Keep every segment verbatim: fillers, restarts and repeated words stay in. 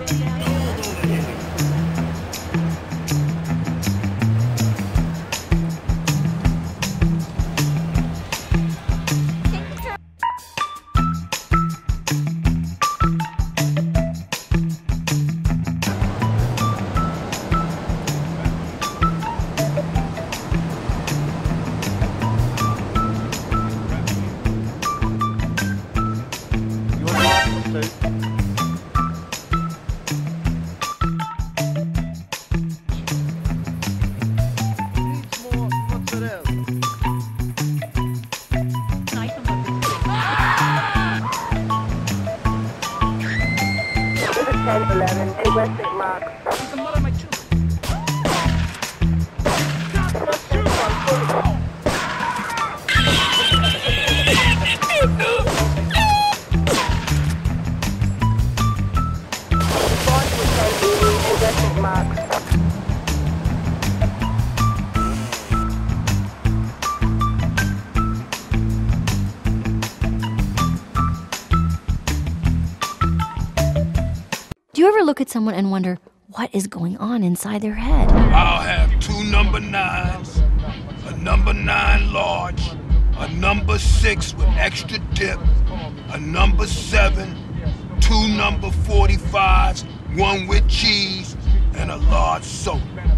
ten eleven to West Saint Mark. Do you ever look at someone and wonder what is going on inside their head? I'll have two number nines, a number nine large, a number six with extra dip, a number seven, two number forty-fives, one with cheese, and a large soda.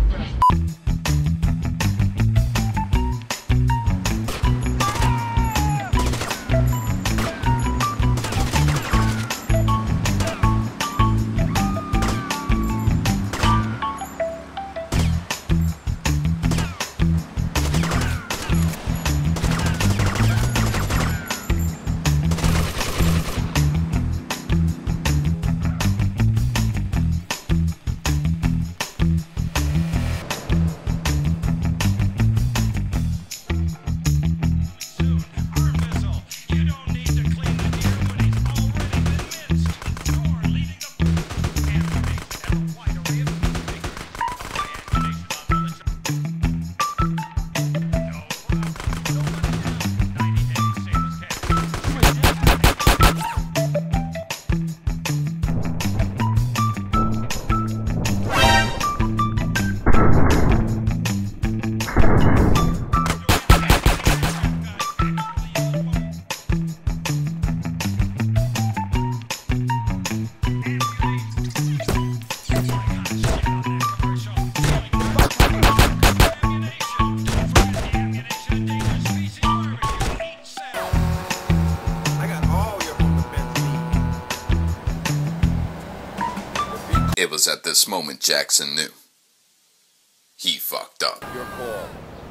It was at this moment Jackson knew. He fucked up. Your call.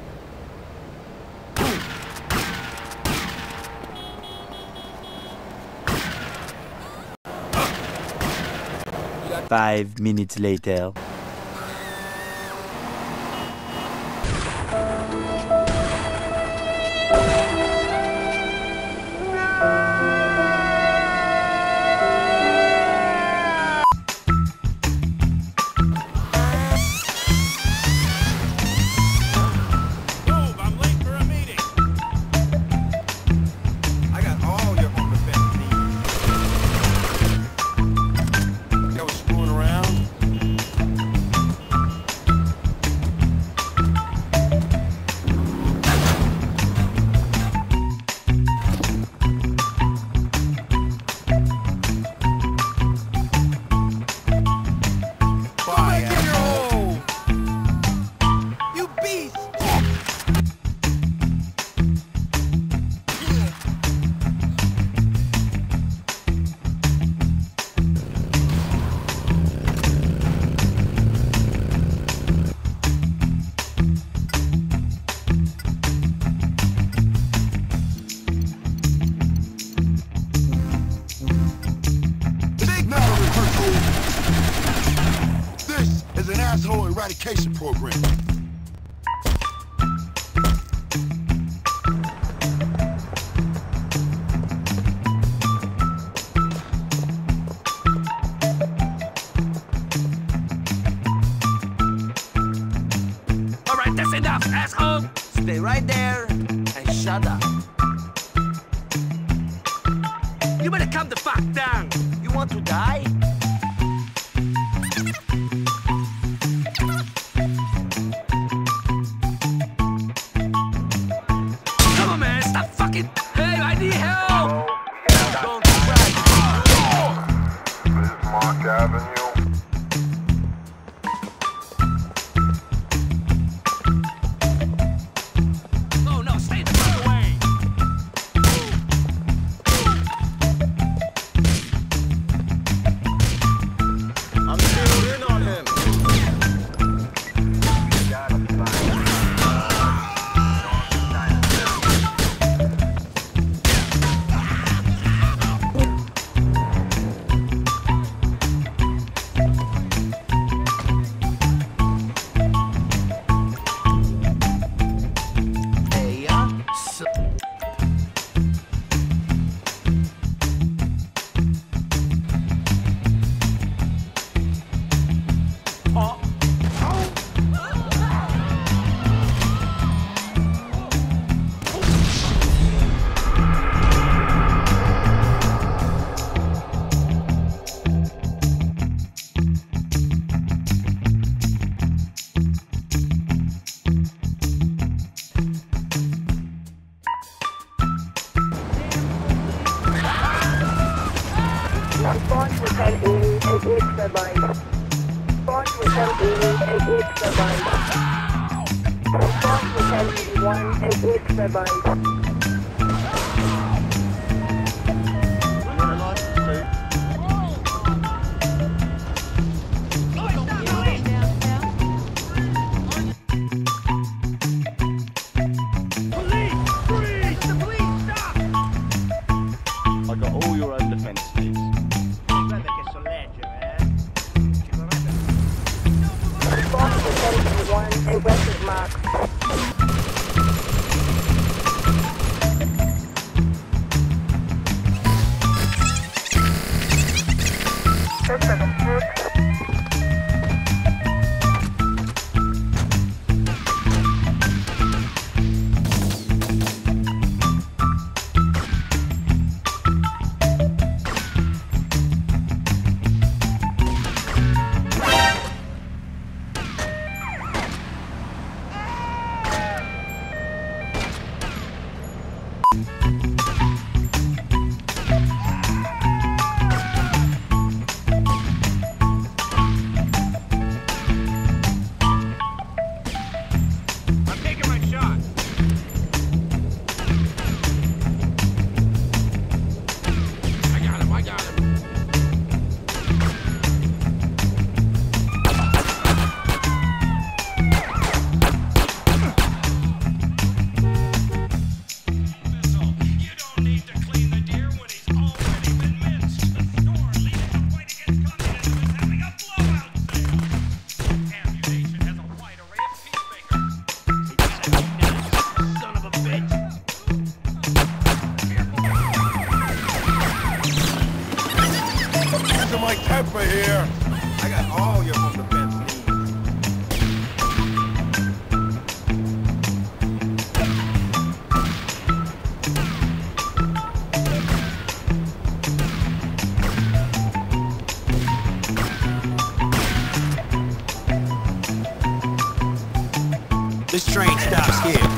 Five minutes later. Asshole eradication program. All right, that's enough, asshole. Stay right there and shut up. You better calm the fuck down. You want to die? Respond to ten eighty and east turbine. Respond to ten eighty and east turbine. Respond to ten eighty-one and east turbine. I got all your own defense needs. Respond to ten eighty-one and west of Mark. Six seven six. I'm taking my shot. I got him, I got him. You don't need to clean the deer when he's already been minced. The store leading the fight against communism is having a blowout sale. Ammu-nation has a wide array of peacemakers. Son of a bitch. Mister Mike Pepper here. I got all your home defense needs. This train stops here.